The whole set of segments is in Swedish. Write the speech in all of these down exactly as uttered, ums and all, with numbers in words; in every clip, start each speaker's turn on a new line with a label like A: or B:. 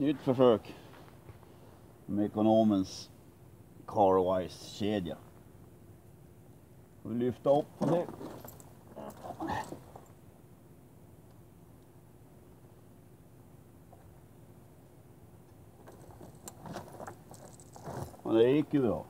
A: Nytt försök med Mekonomens Carwise-kedja. Vi lyfter upp det. Och det gick ju bra.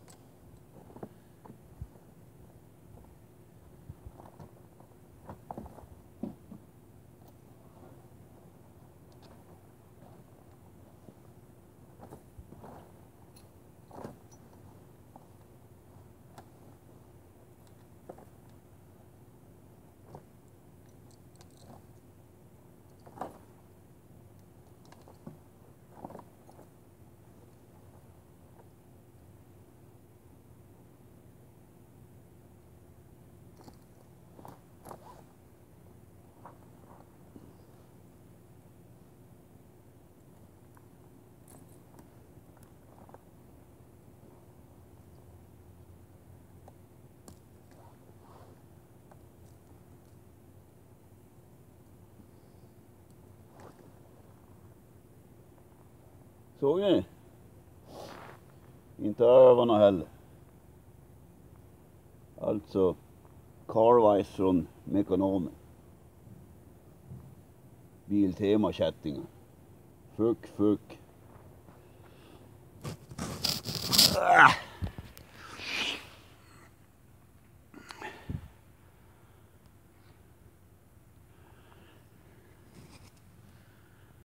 A: Såg ni? Inte övarna heller. Alltså Carwise från Mekonomen. Biltema kättingen. Fuck, fuck.